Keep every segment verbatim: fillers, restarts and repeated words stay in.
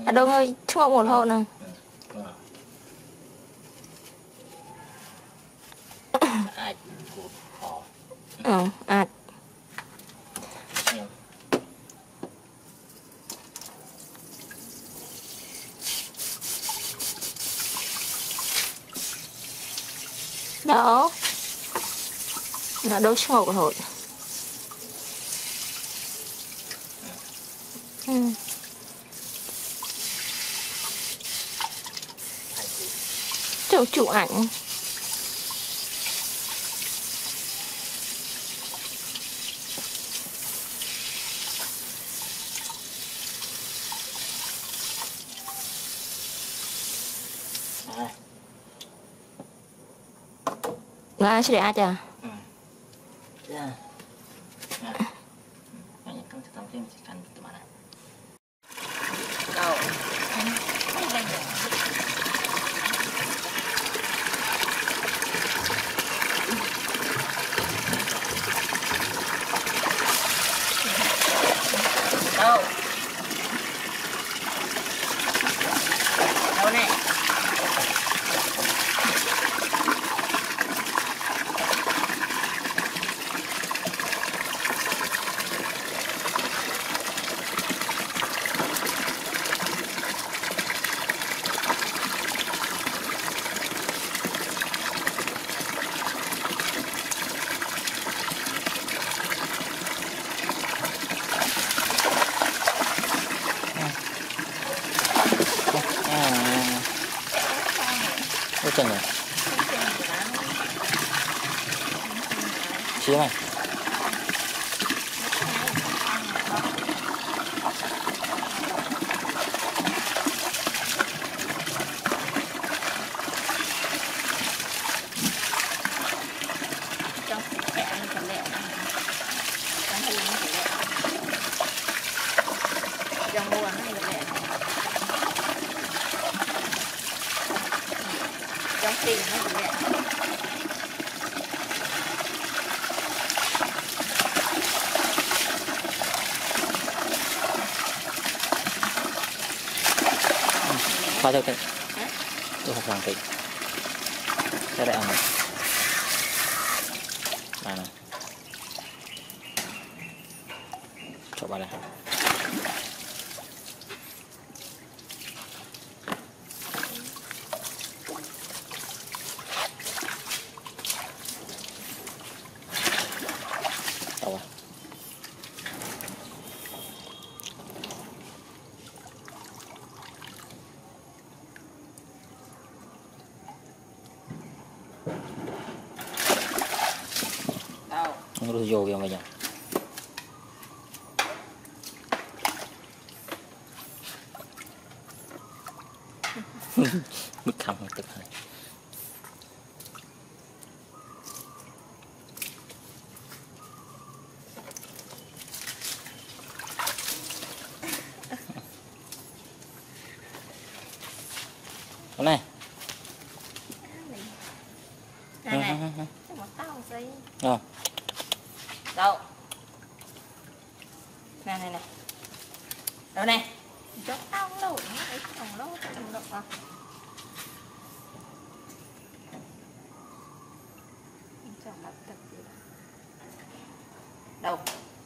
À đâu ơi, chung một hộ nè. Ừ, à. Đó. Nó đâu chung một hộ. Ừ. Chụp chụp ảnh. Nggak sudah ada. Hmm. Ya. Nah. Banyak kan tetapi kan gimana? Kau. Kau. Kau này. Ôi trời ơi. Chị mày. Trong kẹo nó còn lẹ. Trong hũ nó còn lẹ. Trong mua nó còn lẹ. Trong tiền nó còn lẹ. Pha cho cái. Tôi học hàng kịch. Cái này ăn này. Này này. Coba lah. Tahu lah. Ngurus yoga yang banyak. Bức khăm tức này. Con này. Này này. Một tao gì? Ờ. Đâu? Này này này. Đâu này. Cho tao đâu, nó ấy không đâu, không đâu à. Chẳng bắt thật gì đâu. Đâu?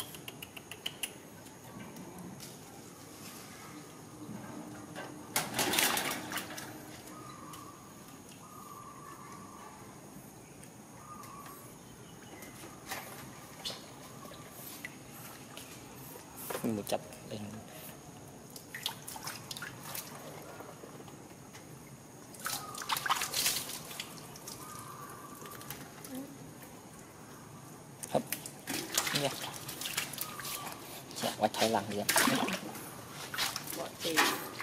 Một chập lên. Hấp nha. Chả quá cháy lằng gì Bỏ tiền.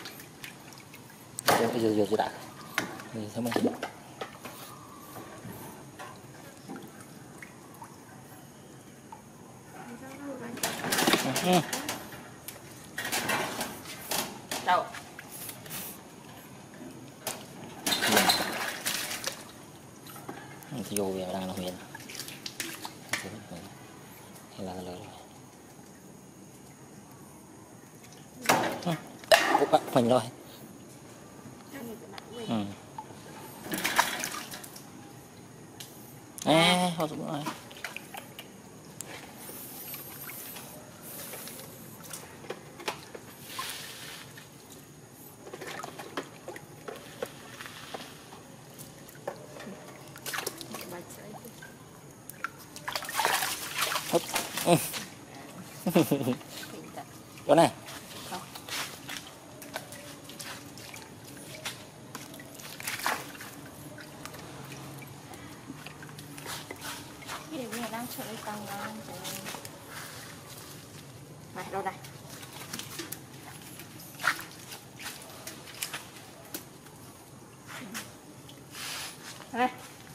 Bây giờ giờ đã. Thì sao mà chị. Ừ. Đâu? Thì vô về đang là huyền. Hay là lời. Ủa, mình rồi. Ừ. À, hoa xuống rồi. Hấp. Ừ. Chỗ này. Cái đang chơi tăng lên. Này, đâu đây? Đây.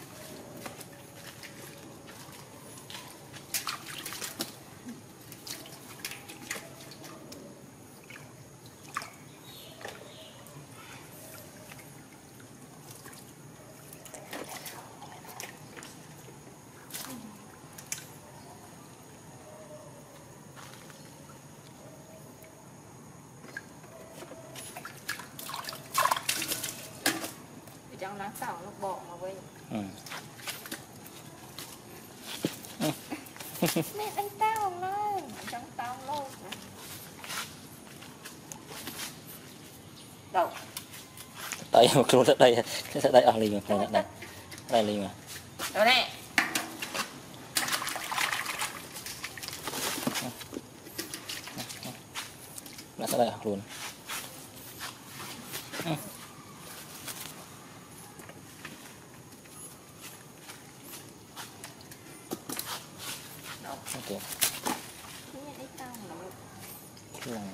Trong lá sảo nó bỏ mà quên. Ừ. Mẹ đánh tao rồi, trong tao luôn. Đâu? Đây một luôn rất đây, sẽ đây ở liền mà, đây đây, đây liền mà. Đâu nè. Nó sẽ đây ở luôn. Ừ. Ok. Lần.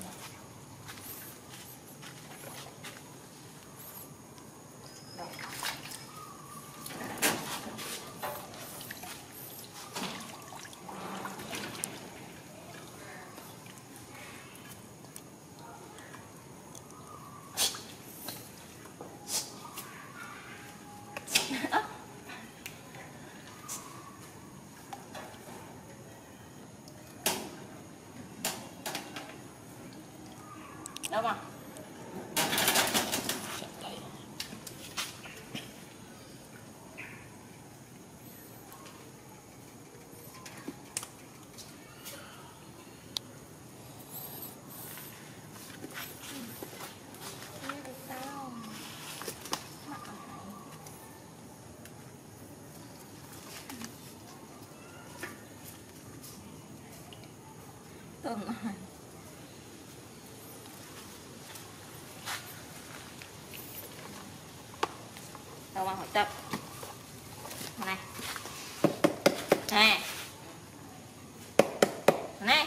Đâu mà? Từng rồi. Đâu mà hỏi tập. Này. Này. Này.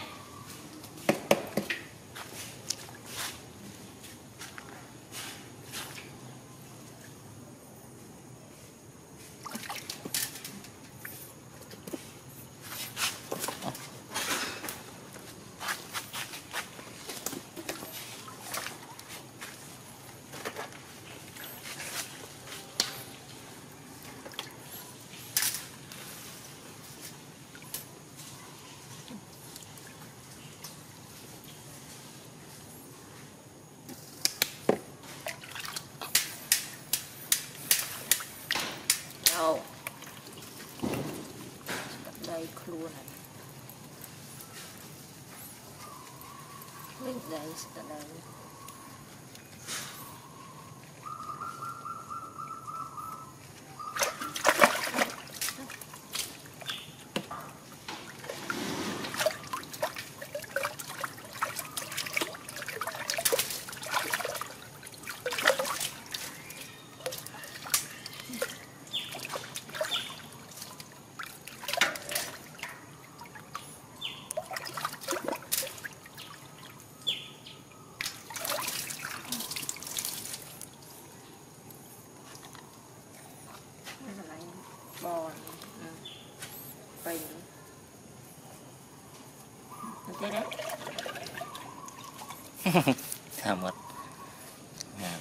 Đâu. Đây luôn này. Link đây sẽ đây. Bò. Ừ. Bình. Thế đấy. Thả mật. À.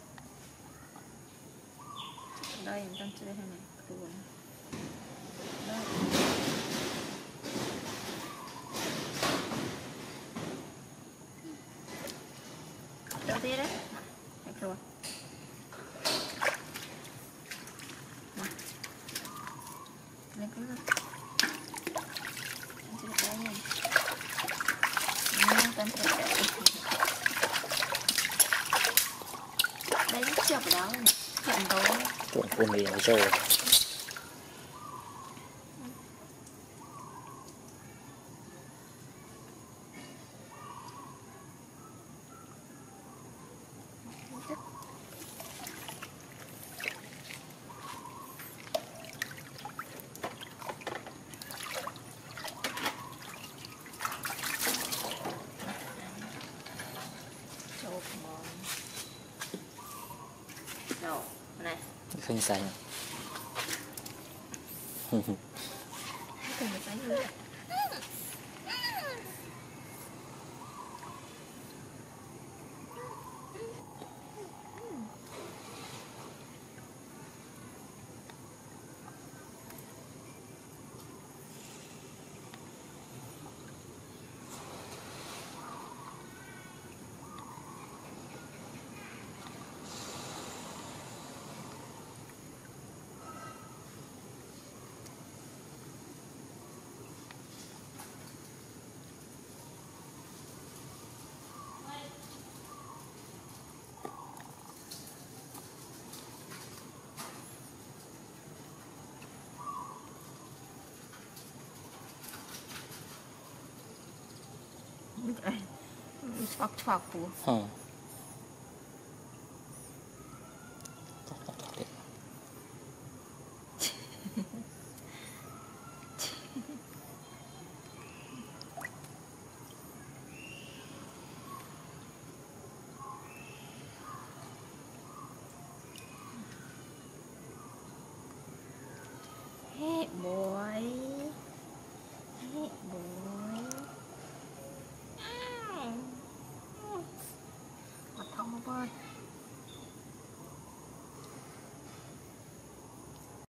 Đây, mình đang chơi hay này. Luôn. Đây. Này cứ rồi. Anh sẽ được đây nha. Nó tên thật đấy. Đây nó chọc đó. Chọn tối. Chuộng cuốn mì nó trâu. Đâu, này. Khinh xanh. Cần phải phải nữa. Chọc chọc của. Ờ. Hey boy. Hey boy.